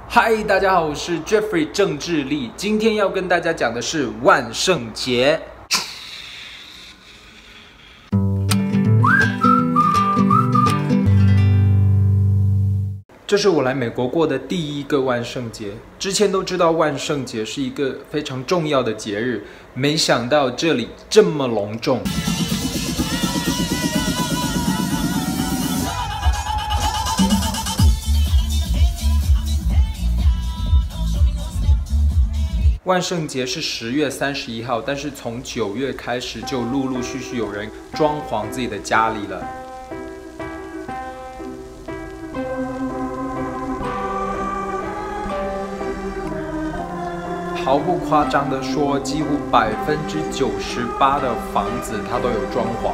嗨，大家好，我是 Jeffrey 郑智利，今天要跟大家讲的是万圣节。这是我来美国过的第一个万圣节。之前都知道万圣节是一个非常重要的节日，没想到这里这么隆重。万圣节是10月31号，但是从9月开始就陆陆续续有人装潢自己的家里了。毫不夸张地说，几乎98%的房子它都有装潢，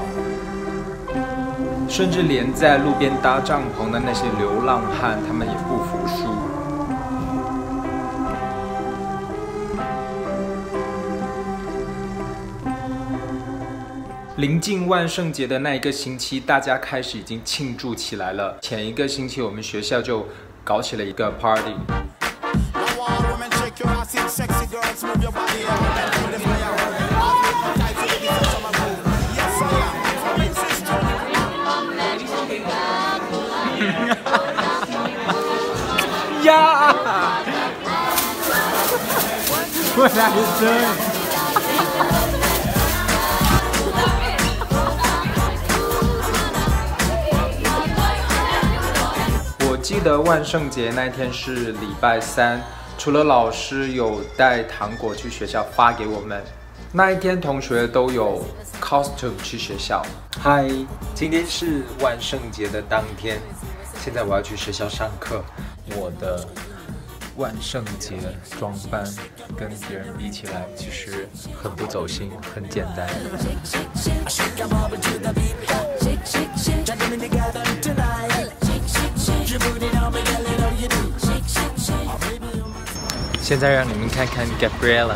甚至连在路边搭帐篷的那些流浪汉，他们也不服输。临近万圣节的那一个星期，大家开始已经庆祝起来了。前一个星期，我们学校就搞起了一个 party。呀！What are you doing? 我记得万圣节那天是礼拜三，除了老师有带糖果去学校发给我们，那一天同学都有 costume 去学校。嗨，今天是万圣节的当天，现在我要去学校上课。我的万圣节装扮跟别人比起来，其实很不走心，很简单。现在让你们看看 Gabriella。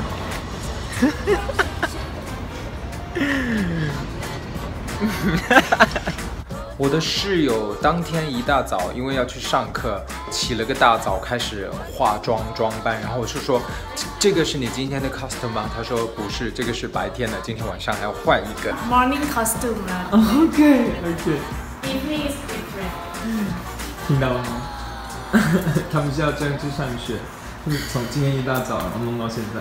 我的室友当天一大早，因为要去上课，起了个大早开始化妆装扮，然后我就说：“这个是你今天的 costume 吗？”他说：“不是，这个是白天的，今天晚上还要换一个。” Morning costume 啦。 OK。 Evening is different。 听到了吗？他们是要这样去上学，从今天一大早弄到现在。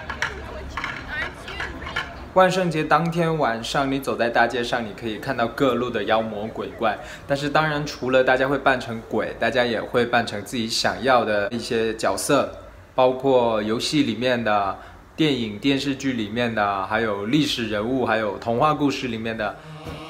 万圣节当天晚上，你走在大街上，你可以看到各路的妖魔鬼怪。但是当然，除了大家会扮成鬼，大家也会扮成自己想要的一些角色，包括游戏里面的、电影、电视剧里面的，还有历史人物，还有童话故事里面的。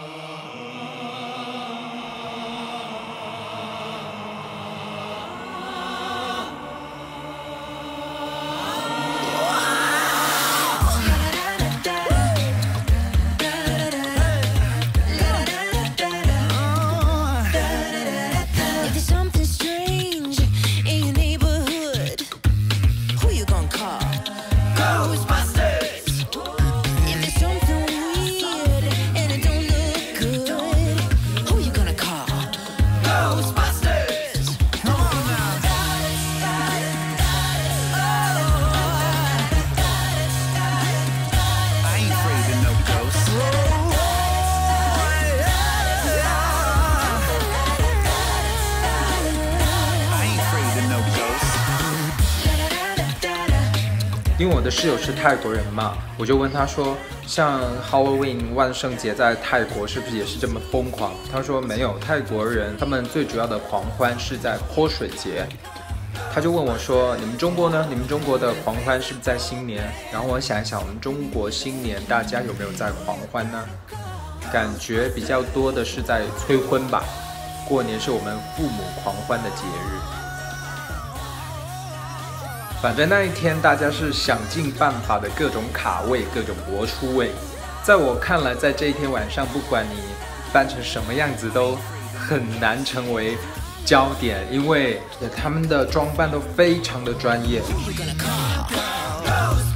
因为我的室友是泰国人嘛，我就问他说，像 Halloween 万圣节在泰国是不是也是这么疯狂？他说没有，泰国人他们最主要的狂欢是在泼水节。他就问我说，你们中国呢？你们中国的狂欢是不是在新年？然后我想一想，我们中国新年大家有没有在狂欢呢？感觉比较多的是在催婚吧。过年是我们父母狂欢的节日。反正那一天大家是想尽办法的各种卡位，各种搏出位。在我看来，在这一天晚上，不管你扮成什么样子，都很难成为焦点，因为他们的装扮都非常的专业。